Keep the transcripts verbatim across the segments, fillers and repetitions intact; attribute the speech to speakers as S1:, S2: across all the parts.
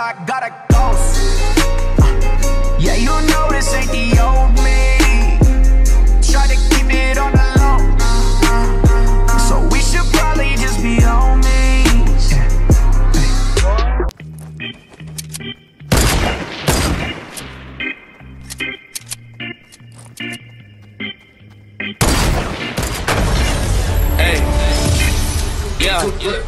S1: I got a ghost. uh, Yeah, you know this ain't the old me. Try to keep it on the low, so we should probably just be homies. Yeah.
S2: Hey. Yeah,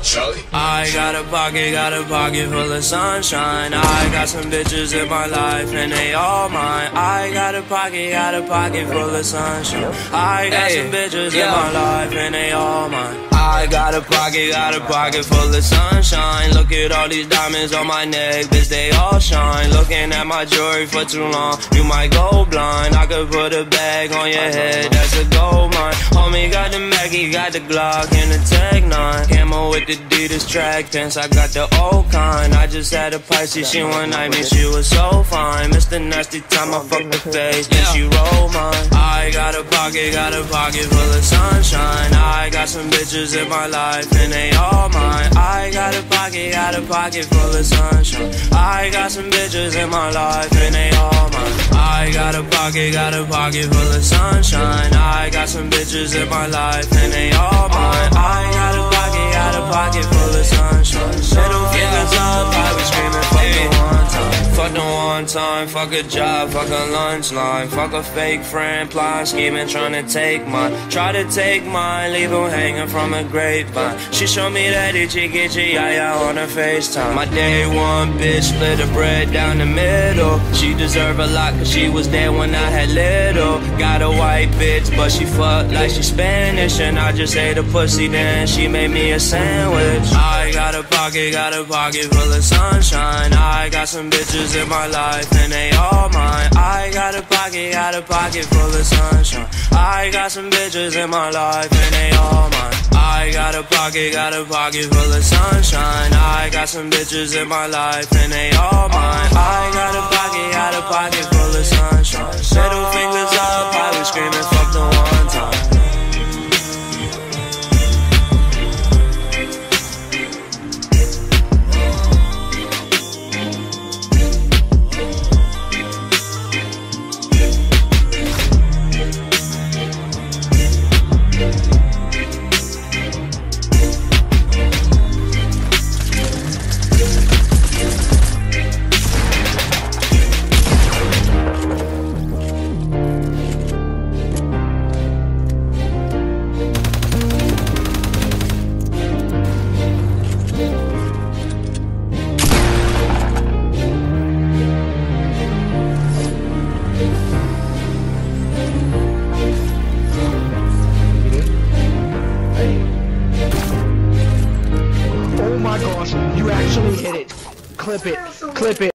S2: I got a pocket, got a pocket full of sunshine. I got some bitches in my life and they all mine. I got a pocket, got a pocket full of sunshine. I got some bitches in my life and they all mine. I got a pocket, got a pocket full of sunshine. Look at all these diamonds on my neck, bitch, they all shine. Looking at my jewelry for too long, you might go blind. I could put a bag on your head, that's a gold mine. Homie got the Mackie, got the Glock and the Tech nine. Camo with the Adidas track pants, I got the old kind. I just had a Pisces, she one night me, she was so fine. Mister Nasty time, I fucked the face, then she rolled mine. I got a pocket, got a pocket full of sunshine. I got some bitches in my life and they all mine. I got a pocket, got a pocket full of sunshine. I got some bitches in my life and they all mine. I got a pocket, got a pocket full of sunshine. I got some bitches in my life and they all mine. I got a pocket, got a pocket full of sunshine. Middle fingers up, I was screaming fuck the one time. Fuck the one time, fuck a job, fuck a lunch line. Fuck a fake friend, plotting, scheming, trying to take mine. Try to take mine, leave him hanging from a grapevine. She showed me that itchy itchy yaya on her FaceTime. My day one bitch split the bread down the middle. She deserve a lot cause she was there when I had little. Got a white bitch but she fucked like she Spanish. And I just ate a pussy then she made me a sandwich. I got a pocket, got a pocket full of sunshine. I got some bitches in my life and they all mine. I got a pocket, got a pocket full of sunshine. I got some bitches in my life and they all mine. I got a pocket, got a pocket full of sunshine. I got some bitches in my life and they all mine. I got a pocket, got a pocket full of sunshine. Middle fingers up, I was screaming fuck the one time.
S3: You actually hit it. Clip it. Clip it.